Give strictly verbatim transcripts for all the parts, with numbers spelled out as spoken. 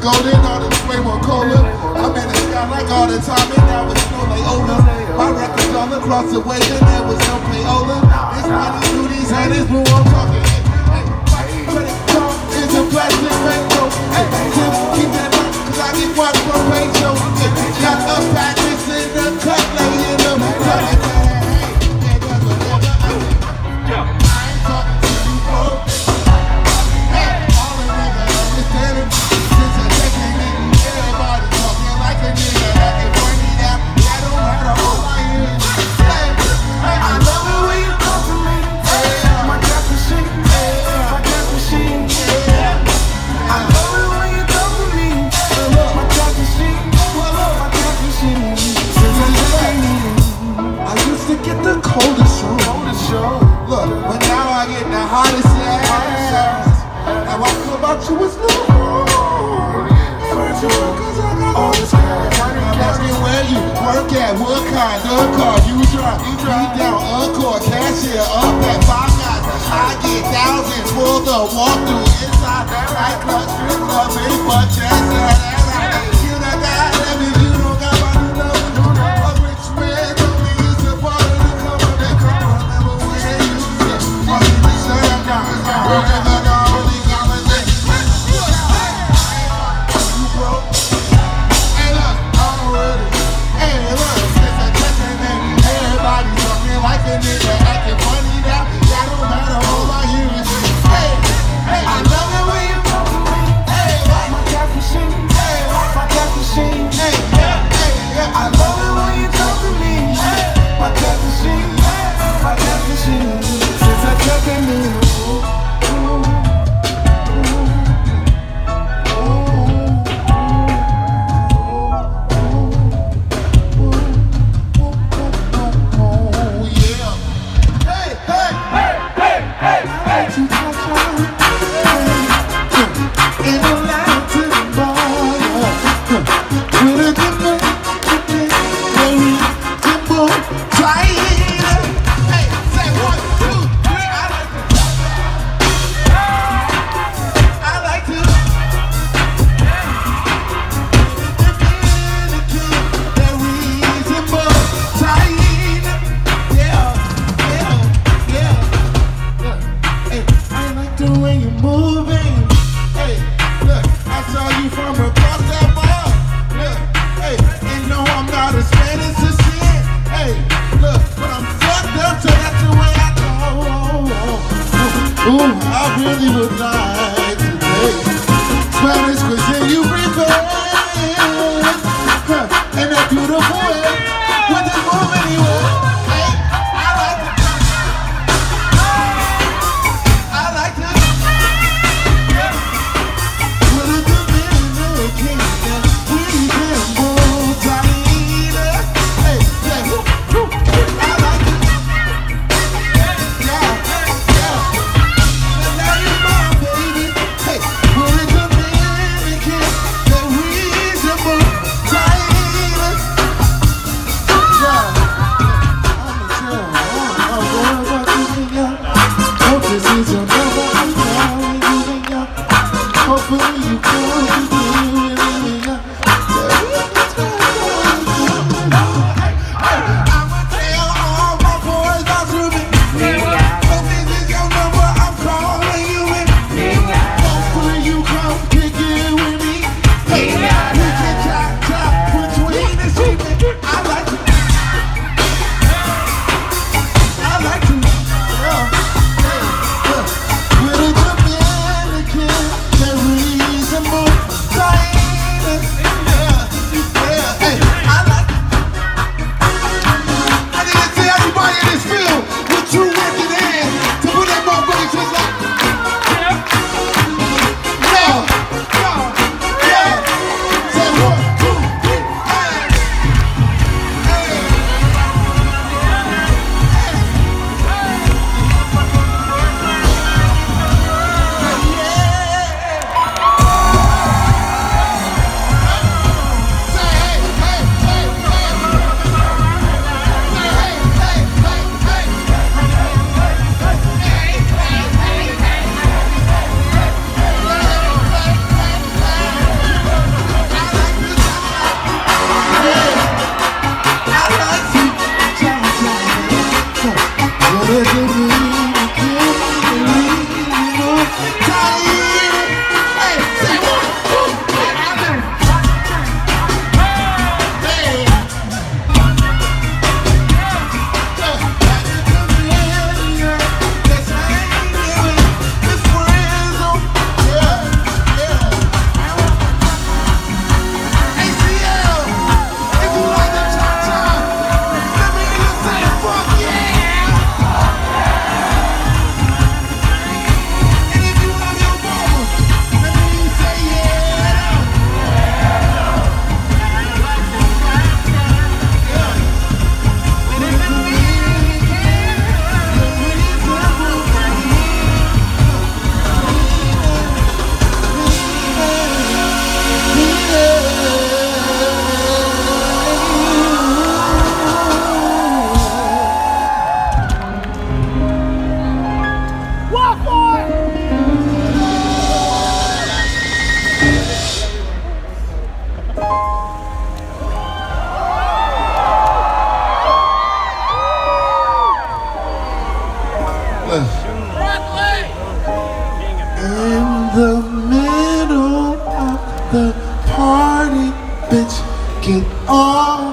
golden, all this way more colder. I'm in the sky like all the time, and now it's no layover. My records all across the way, and there was no payola. This money through these haters, but I'm talking. Hey, hey, credit card is a plastic bankroll. Hey, Tim, keep that up, cause I get watched from Rachel. Got a package in the cut, lay in the cut. What kind of car you drive? You drive down Encore, cashier up at five guys. I get thousands for the walkthrough inside nightclub, strip club, big butt chest. You done got heavy, you don't got my new love. A rich man told me it's a part of the cover. They come remember when they used it. Fucking the shirt down. Remember the only conversation. You broke. Hey look, I'm ready. Hey look. Like a nigga acting funny now, that don't matter, all I hear is hey, hey, I love it when you talk to me. Hey, my cat machine, hey, my cat machine, hey, yeah, hey, yeah, I love it when you talk to me. My cat machine, my cat machine, since I took a new. Ooh, I really would like to taste Spanish cuisine you prepare, huh, and that beautiful way with this move anywhere. Hey, I like to, I like to, with a good man in the king, we can move, Talina. Hey, yeah, woo, woo, I like it. Yeah, yeah.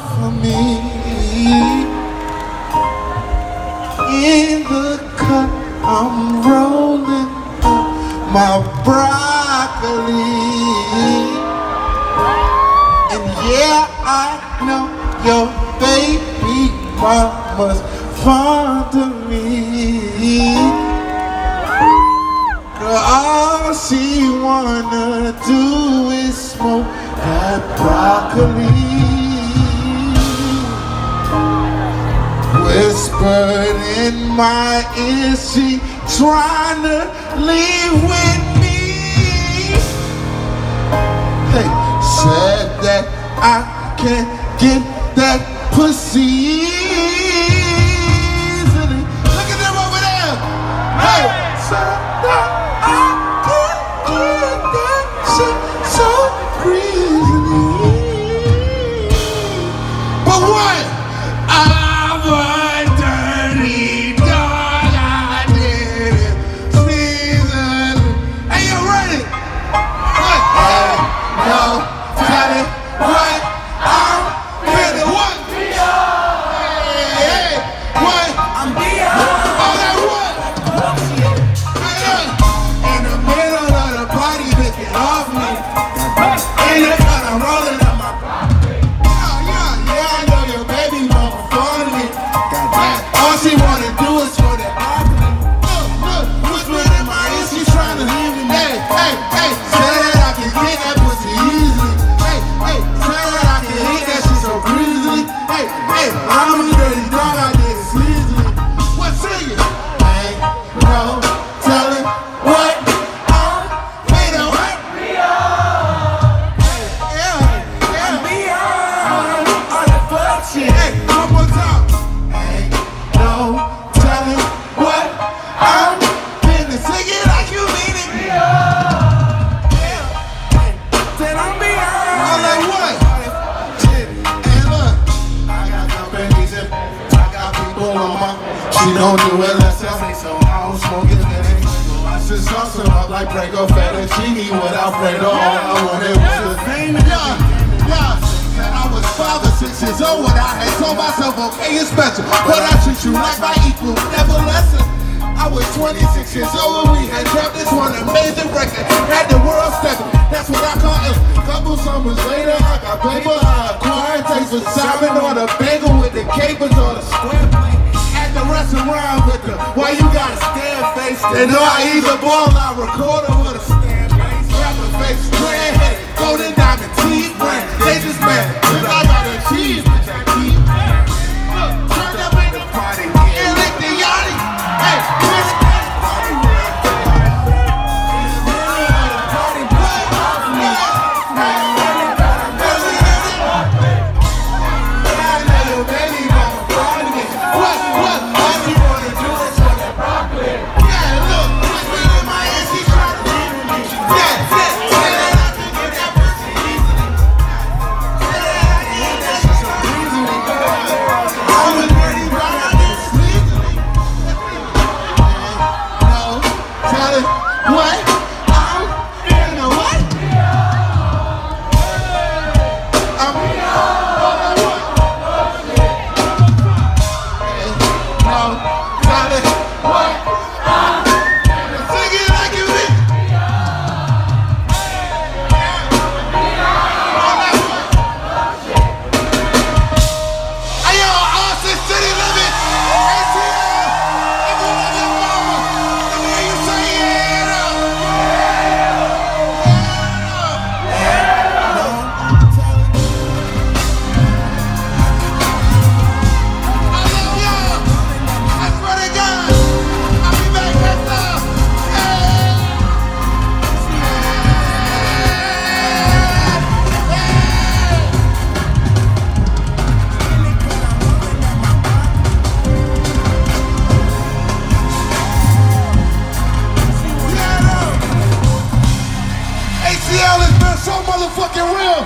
for me. In the cup, I'm rolling up my broccoli. And yeah, I know your baby mama's fond of me. Girl, all she wanna do is smoke that broccoli. Whispered in my ear, she tryna leave with me. Hey, said that I can't get that pussy easily. Look at them over there. Hey, said that I can't get that shit so easily. But what? I'm a dirty dog, I did it. Season. Hey, you ready? What? Hey, no, tell it what? I'm ready. What? Hey, hey, what? I'm beyond. Oh, that what? Hey, look. In the middle of the party, picking off me. In the cut, I'm rolling up my property. Yeah, yeah, yeah, I know your baby mama for me. All she wanna do is for that broccoli. Look, look, whisper in my ear, she's trying to leave me. Hey, hey, hey, say that I can get that pussy easily. Hey, hey, say that I can hit that shit so breezily. Hey, hey, I'm a dirty dog, I did it sleazily. What say you? Hey, no, tell it what? I'm made of what? Yeah, yeah, beyond all the fuck shit. Hey, one more time. Hey, no, tell it what? I'm finna sing it like you mean it. Yeah, said I'm beyond. I'm like what? Shit, and look, I got companies and I got people on my. She don't do it less I say so. I don't smoke it, that ain't so I should sauce her up like Prego fettuccine with Alfredo. All I wanted was the fame. Yeah, yeah. Said I was five or six years old when I had told myself, okay, it's special, but I treat you like my equal, never lesser. I was twenty-six years old when we had dropped this one amazing record. Had the world stepping, that's what I call it. Couple summers later, I got paper, I acquired taste for Simon on a bagel with the capers on a square plate. Had to rest around with the, why you got a stare face? They know I either ball, I record or with a stand base. Rapper face, grand head, golden diamond, teeth brand. They just mad, cause I got a cheese, bitch, I keep mad. Look, turn up in the party, and lick the yachty. Hey, bitch, party real fast. In the middle of the party, play off me. I know your baby mama proud of me. What, what, all you wanna do is for that broccoli. Yeah, look, whisper in my ear, she trying to leave with me. Yeah, yeah, say that I can get that pussy easily. Say that I can hit that shit so easily. I'm a dirty dog, I did it sleazily. No, tell it what? I'm in the what? I'm in the what? No, tell it what? Sing it like you mean. Hey yo, Austin City Limits, A T L, if you love your mama, let me hear you say yeah. Yeah. No, tell it. I love y'all. I swear to God, I'll be back next time. Hey. A T L has been so motherfucking real.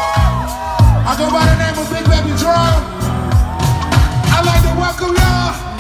I go by the name of Big Baby Drum. I'd like to welcome y'all